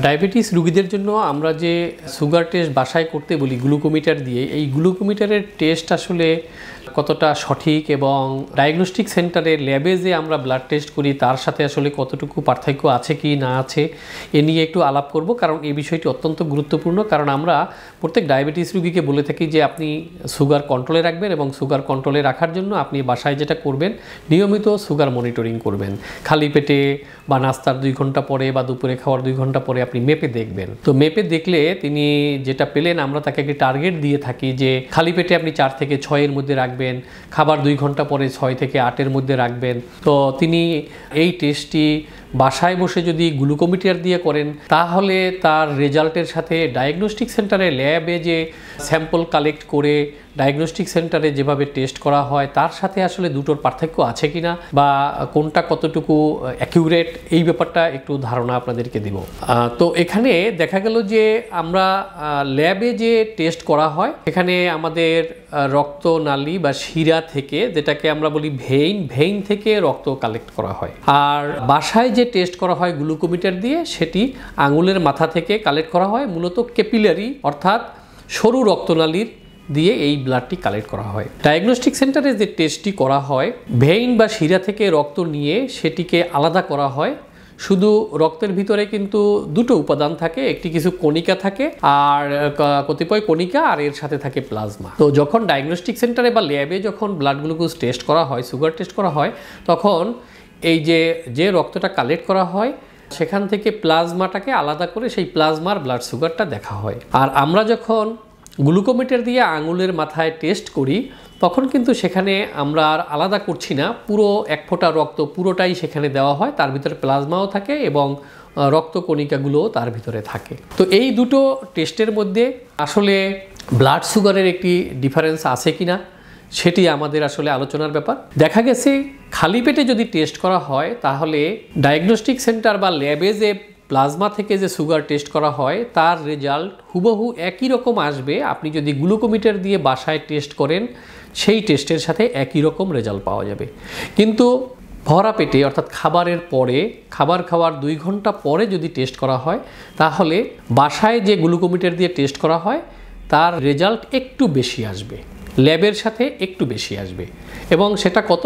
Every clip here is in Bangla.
ডায়াবেটিস রোগীদের জন্য আমরা যে সুগার টেস্ট বাসায় করতে বলি গ্লুকোমিটার দিয়ে, এই গ্লুকোমিটারের টেস্ট আসলে কতটা সঠিক এবং ডায়াগনস্টিক সেন্টারে ল্যাবে যে আমরা ব্লাড টেস্ট করি তার সাথে আসলে কতটুকু পার্থক্য আছে কি না আছে এ নিয়ে একটু আলাপ করব, কারণ এই বিষয়টি অত্যন্ত গুরুত্বপূর্ণ। কারণ আমরা প্রত্যেক ডায়াবেটিস রোগীকে বলে থাকি যে আপনি সুগার কন্ট্রোলে রাখবেন এবং সুগার কন্ট্রোলে রাখার জন্য আপনি বাসায় যেটা করবেন নিয়মিত সুগার মনিটরিং করবেন। খালি পেটে বা নাস্তার 2 ঘন্টা পরে বা দুপুরে খাওয়ার 2 ঘন্টা পরে আপনি মেপে দেখবেন। তো মেপে দেখলে তিনি যেটা পেলেন আমরা তাকে একটি টার্গেট দিয়ে থাকি যে খালি পেটে আপনি 4 থেকে 6 এর মধ্যে রাখবেন, খাবার 2 ঘন্টা পরে 6 থেকে 8 এর মধ্যে রাখবেন। তো তিনি এই টেস্টটি বাসায় বসে যদি গ্লুকোমিটার দিয়ে করেন তাহলে তার রেজাল্টের সাথে ডায়াগনস্টিক সেন্টারে ল্যাবে যে স্যাম্পল কালেক্ট করে ডায়াগনস্টিক সেন্টারে যেভাবে টেস্ট করা হয় তার সাথে আসলে দুটোর পার্থক্য আছে কিনা বা কোনটা কতটুকু অ্যাকিউরেট এই ব্যাপারটা একটু ধারণা আপনাদেরকে দিব। তো এখানে দেখা গেল যে আমরা ল্যাবে যে টেস্ট করা হয় এখানে আমাদের রক্তনালী বা শিরা থেকে, যেটাকে আমরা বলি ভেইন থেকে রক্ত কালেক্ট করা হয়। আর বাসায় যে টেস্ট করা হয় গ্লুকোমিটার দিয়ে সেটি আঙুলের মাথা থেকে কালেক্ট করা হয়, মূলত ক্যাপিলারি অর্থাৎ সরু রক্তনালীর দিয়ে এই ব্লাডটি কালেক্ট করা হয়। ডায়াগনস্টিক সেন্টারে যে টেস্টটি করা হয় ভেইন বা শিরা থেকে রক্ত নিয়ে সেটিকে আলাদা করা হয়। শুধু রক্তের ভিতরে কিন্তু দুটো উপাদান থাকে, একটি কিছু কণিকা থাকে আর কতিপয় কণিকা আর এর সাথে থাকে প্লাজমা। তো যখন ডায়াগনস্টিক সেন্টারে বা ল্যাবে যখন ব্লাড গ্লুকোজ টেস্ট করা হয়, সুগার টেস্ট করা হয়, তখন এই যে রক্তটা কালেক্ট করা হয় সেখান থেকে প্লাজমাটাকে আলাদা করে সেই প্লাজমার ব্লাড সুগারটা দেখা হয়। আর আমরা যখন গ্লুকোমিটার দিয়ে আঙুলের মাথায় টেস্ট করি তখন কিন্তু সেখানে আমরা আর আলাদা করছি না, পুরো 1 ফোঁটা রক্ত পুরোটাই সেখানে দেওয়া হয়, তার ভিতরে প্লাজমাও থাকে এবং রক্তকণিকাগুলোও তার ভিতরে থাকে। তো এই দুটো টেস্টের মধ্যে আসলে ব্লাড সুগারের একটি ডিফারেন্স আছে কিনা সেটি আমাদের আসলে আলোচনার ব্যাপার। দেখা গেছে খালি পেটে যদি টেস্ট করা হয় তাহলে ডায়াগনস্টিক সেন্টার বা ল্যাবে যে প্লাজমা থেকে যে সুগার টেস্ট করা হয় তার রেজাল্ট হুবহু একই রকম আসবে। আপনি যদি গ্লুকোমিটার দিয়ে বাসায় টেস্ট করেন সেই টেস্টের সাথে একই রকম রেজাল্ট পাওয়া যাবে। কিন্তু ভরা পেটে অর্থাৎ খাবারের পরে, খাবার খাওয়ার 2 ঘন্টা পরে যদি টেস্ট করা হয় তাহলে বাসায় যে গ্লুকোমিটার দিয়ে টেস্ট করা হয় তার রেজাল্ট একটু বেশি আসবে, ল্যাবের সাথে একটু বেশি আসবে এবং সেটা কত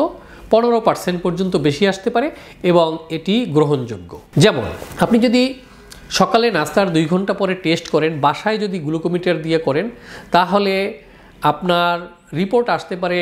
15% পর্যন্ত বেশি আসতে পারে এবং এটি গ্রহণযোগ্য। যেমন আপনি যদি সকালে নাস্তার 2 ঘন্টা পরে টেস্ট করেন, বাসায় যদি গ্লুকোমিটার দিয়ে করেন তাহলে আপনার রিপোর্ট আসতে পারে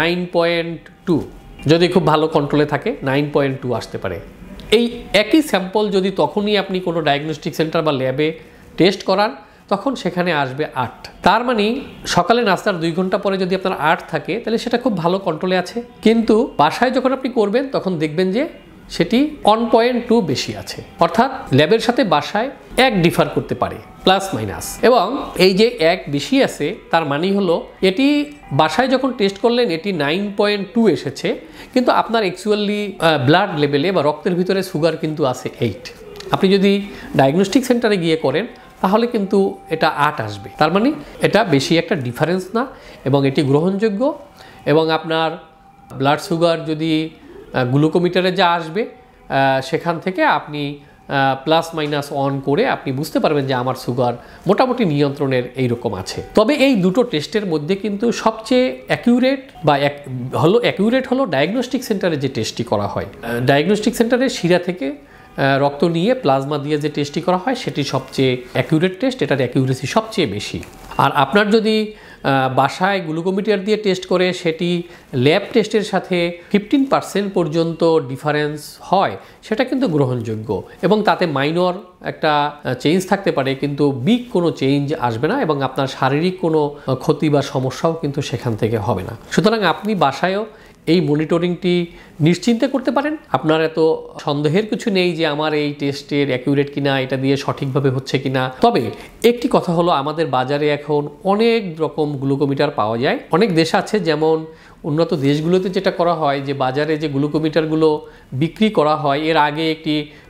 9.2, যদি খুব ভালো কন্ট্রোলে থাকে 9.2 আসতে পারে। এই একই স্যাম্পল যদি তখনই আপনি কোনো ডায়াগনস্টিক সেন্টার বা ল্যাবে টেস্ট করান তখন সেখানে আসবে 8। তার মানে সকালে নাস্তার 2 ঘন্টা পরে যদি আপনার 8 থাকে তাহলে সেটা খুব ভালো কন্ট্রোলে আছে, কিন্তু বাসায় যখন আপনি করবেন তখন দেখবেন যে সেটি 1.2 বেশি আছে। অর্থাৎ ল্যাবের সাথে বাসায় 1 ডিফার করতে পারে প্লাস মাইনাস, এবং এই যে 1 বেশি আছে তার মানে হলো এটি বাসায় যখন টেস্ট করলেন এটি 9.2 এসেছে, কিন্তু আপনার অ্যাকচুয়ালি ব্লাড লেভেলে বা রক্তের ভিতরে সুগার কিন্তু আছে 8। আপনি যদি ডায়াগনস্টিক সেন্টারে গিয়ে করেন তাহলে কিন্তু এটা 8 আসবে। তার মানে এটা বেশি একটা ডিফারেন্স না এবং এটি গ্রহণযোগ্য। এবং আপনার ব্লাড সুগার যদি গ্লুকোমিটারে যা আসবে সেখান থেকে আপনি প্লাস মাইনাস অন করে আপনি বুঝতে পারবেন যে আমার সুগার মোটামুটি নিয়ন্ত্রণের এইরকম আছে। তবে এই দুটো টেস্টের মধ্যে কিন্তু সবচেয়ে অ্যাকিউরেট বা অ্যাকিউরেট হলো ডায়াগনস্টিক সেন্টারে যে টেস্টটি করা হয়। ডায়াগনস্টিক সেন্টারে শিরা থেকে রক্ত নিয়ে প্লাজমা দিয়ে যে টেস্টটি করা হয় সেটি সবচেয়ে অ্যাকিউরেট টেস্ট, এটার অ্যাকিউরেসি সবচেয়ে বেশি। আর আপনার যদি বাসায় গ্লুকোমিটার দিয়ে টেস্ট করে সেটি ল্যাব টেস্টের সাথে 15% পর্যন্ত ডিফারেন্স হয় সেটা কিন্তু গ্রহণযোগ্য এবং তাতে মাইনর একটা চেঞ্জ থাকতে পারে, কিন্তু বিগ কোনো চেঞ্জ আসবে না এবং আপনার শারীরিক কোনো ক্ষতি বা সমস্যাও কিন্তু সেখান থেকে হবে না। সুতরাং আপনি বাসায়ও এই মনিটরিংটি নিশ্চিন্তে করতে পারেন। আপনার এত সন্দেহের কিছু নেই যে আমার এই টেস্টের অ্যাকিউরেট কিনা, এটা দিয়ে সঠিকভাবে হচ্ছে কিনা। তবে একটি কথা হলো আমাদের বাজারে এখন অনেক রকম গ্লুকোমিটার পাওয়া যায়। অনেক দেশ আছে, যেমন উন্নত দেশগুলোতে যেটা করা হয় যে বাজারে যে গ্লুকোমিটারগুলো বিক্রি করা হয় এর আগে একটি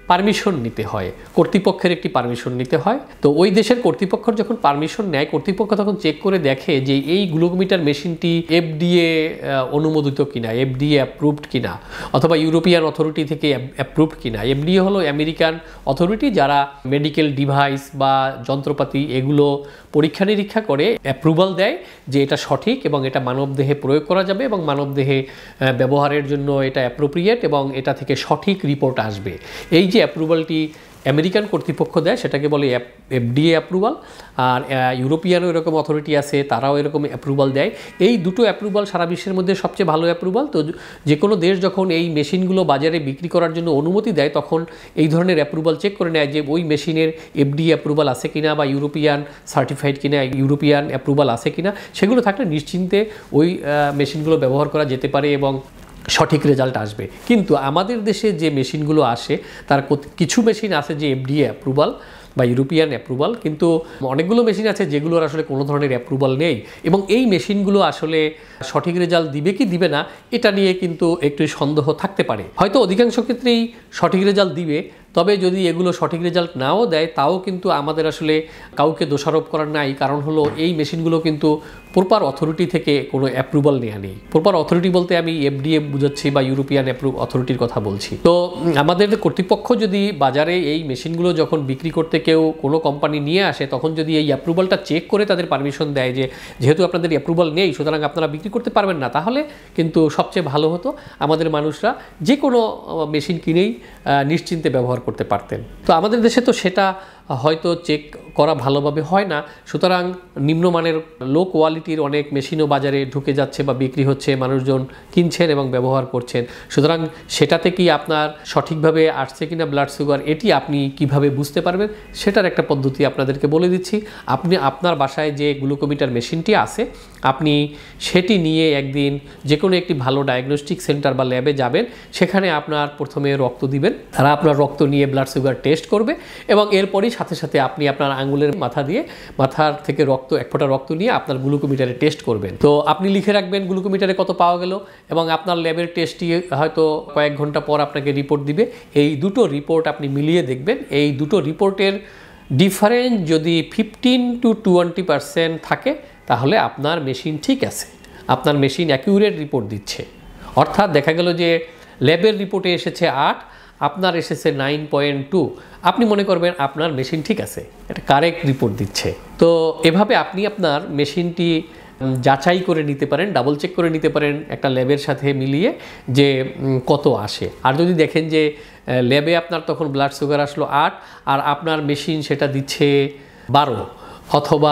পারমিশন নিতে হয়, কর্তৃপক্ষের একটি পারমিশন নিতে হয়। তো ওই দেশের কর্তৃপক্ষের যখন পারমিশন নেয়, কর্তৃপক্ষ তখন চেক করে দেখে যে এই গ্লুকোমিটার মেশিনটি FDA অনুমোদিত কিনা, FDA অ্যাপ্রুভড কিনা, অথবা ইউরোপিয়ান অথরিটি থেকে অ্যাপ্রুভড কিনা। FDA হলো আমেরিকান অথরিটি, যারা মেডিকেল ডিভাইস বা যন্ত্রপাতি এগুলো পরীক্ষা নিরীক্ষা করে অ্যাপ্রুভাল দেয় যে এটা সঠিক এবং এটা মানবদেহে প্রয়োগ করা যাবে এবং মানবদেহে ব্যবহারের জন্য এটা অ্যাপ্রোপ্রিয়েট এবং এটা থেকে সঠিক রিপোর্ট আসবে। এই যে অ্যাপ্রুভালটি আমেরিকান কর্তৃপক্ষ দেয় সেটাকে বলে FDA অ্যাপ্রুভাল। আর ইউরোপিয়ানও এরকম অথরিটি আছে, তারাও এরকম অ্যাপ্রুভাল দেয়। এই দুটো অ্যাপ্রুভাল সারা বিশ্বের মধ্যে সবচেয়ে ভালো অ্যাপ্রুভাল। তো যে কোনো দেশ যখন এই মেশিনগুলো বাজারে বিক্রি করার জন্য অনুমতি দেয়, তখন এই ধরনের অ্যাপ্রুভাল চেক করে নেয় যে ওই মেশিনের FDA অ্যাপ্রুভাল আছে কিনা বা ইউরোপিয়ান সার্টিফাইড কিনা, ইউরোপিয়ান অ্যাপ্রুভাল আছে কিনা। সেগুলো থাকলে নিশ্চিন্তে ওই মেশিনগুলো ব্যবহার করা যেতে পারে এবং সঠিক রেজাল্ট আসবে। কিন্তু আমাদের দেশে যে মেশিনগুলো আসে তার কিছু মেশিন আছে যে FDA অ্যাপ্রুভাল বা ইউরোপিয়ান অ্যাপ্রুভাল, কিন্তু অনেকগুলো মেশিন আছে যেগুলোর আসলে কোনো ধরনের অ্যাপ্রুভাল নেই। এবং এই মেশিনগুলো আসলে সঠিক রেজাল্ট দিবে কি দিবে না এটা নিয়ে কিন্তু একটু সন্দেহ থাকতে পারে। হয়তো অধিকাংশ ক্ষেত্রেই সঠিক রেজাল্ট দিবে, তবে যদি এগুলো সঠিক রেজাল্ট নাও দেয় তাও কিন্তু আমাদের আসলে কাউকে দোষারোপ করার নাই। কারণ হলো এই মেশিনগুলো কিন্তু প্রপার অথরিটি থেকে কোনো অ্যাপ্রুভাল নেওয়া নেই। প্রপার অথরিটি বলতে আমি FDA বুঝাচ্ছি বা ইউরোপিয়ান অথরিটির কথা বলছি। তো আমাদের কর্তৃপক্ষ যদি বাজারে এই মেশিনগুলো যখন বিক্রি করতে কেউ কোনো কোম্পানি নিয়ে আসে, তখন যদি এই অ্যাপ্রুভালটা চেক করে তাদের পারমিশন দেয় যে যেহেতু আপনাদের অ্যাপ্রুভাল নেই সুতরাং আপনারা বিক্রি করতে পারবেন না, তাহলে কিন্তু সবচেয়ে ভালো হতো। আমাদের মানুষরা যে কোনো মেশিন কিনেই নিশ্চিন্তে ব্যবহার করতে পারতেন। তো আমাদের দেশে তো সেটা হয়তো চেক করা ভালোভাবে হয় না, সুতরাং নিম্নমানের লো কোয়ালিটির অনেক মেশিনও বাজারে ঢুকে যাচ্ছে বা বিক্রি হচ্ছে, মানুষজন কিনছেন এবং ব্যবহার করছেন। সুতরাং সেটাতে কি আপনার সঠিকভাবে আসছে কিনা ব্লাড সুগার, এটি আপনি কিভাবে বুঝতে পারবেন সেটার একটা পদ্ধতি আপনাদেরকে বলে দিচ্ছি। আপনি আপনার বাসায় যে গ্লুকোমিটার মেশিনটি আছে আপনি সেটি নিয়ে একদিন যে কোনো একটি ভালো ডায়াগনস্টিক সেন্টার বা ল্যাবে যাবেন। সেখানে আপনার প্রথমে রক্ত দিবেন, তারা আপনার রক্ত নিয়ে ব্লাড সুগার টেস্ট করবে এবং এরপরই সাথে সাথে আপনি আপনার আঙুলের মাথার থেকে এক ফোঁটা রক্ত নিয়ে আপনার গ্লুকোমিটারে টেস্ট করবেন। তো আপনি লিখে রাখবেন গ্লুকোমিটারে কত পাওয়া গেল এবং আপনার ল্যাবের টেস্টটি হয়তো কয়েক ঘন্টা পর আপনাকে রিপোর্ট দিবে। এই দুটো রিপোর্ট আপনি মিলিয়ে দেখবেন। এই দুটো রিপোর্টের ডিফারেন্স যদি 15 to 20% থাকে তাহলে আপনার মেশিন ঠিক আছে, আপনার মেশিন অ্যাকিউরেট রিপোর্ট দিচ্ছে। অর্থাৎ দেখা গেল যে ল্যাবের রিপোর্টে এসেছে 8, আপনার এসেছে 9.2, আপনি মনে করবেন আপনার মেশিন ঠিক আছে, এটা কারেক্ট রিপোর্ট দিচ্ছে। তো এভাবে আপনি আপনার মেশিনটি যাচাই করে নিতে পারেন, ডাবল চেক করে নিতে পারেন একটা ল্যাবের সাথে মিলিয়ে যে কত আসে। আর যদি দেখেন যে ল্যাবে আপনার তখন ব্লাড সুগার আসলো 8 আর আপনার মেশিন সেটা দিচ্ছে 12 অথবা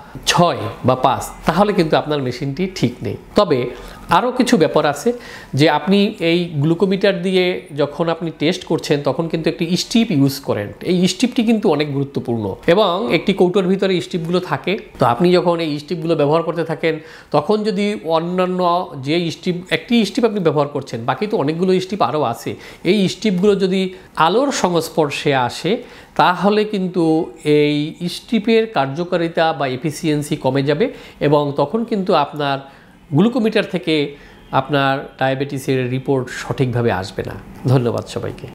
6 বা 5, তাহলে কিন্তু আপনার মেশিনটি ঠিক নেই। তবে আরও কিছু ব্যাপার আছে যে আপনি এই গ্লুকোমিটার দিয়ে যখন আপনি টেস্ট করছেন তখন কিন্তু একটি স্ট্রিপ ইউজ করেন। এই স্ট্রিপটি কিন্তু অনেক গুরুত্বপূর্ণ এবং একটি কৌটোর ভিতরে স্ট্রিপগুলো থাকে। তো আপনি যখন এই স্ট্রিপগুলো ব্যবহার করতে থাকেন তখন যদি অন্যান্য যে একটি স্ট্রিপ আপনি ব্যবহার করছেন, বাকি তো অনেকগুলো স্ট্রিপ আরও আছে, এই স্ট্রিপগুলো যদি আলোর সংস্পর্শে আসে তাহলে কিন্তু এই স্ট্রিপের কার্যকারিতা বা এফিসিয়েন্সি কমে যাবে এবং তখন কিন্তু আপনার গ্লুকোমিটার থেকে আপনার ডায়াবেটিসের রিপোর্ট সঠিকভাবে আসবে না। ধন্যবাদ সবাইকে।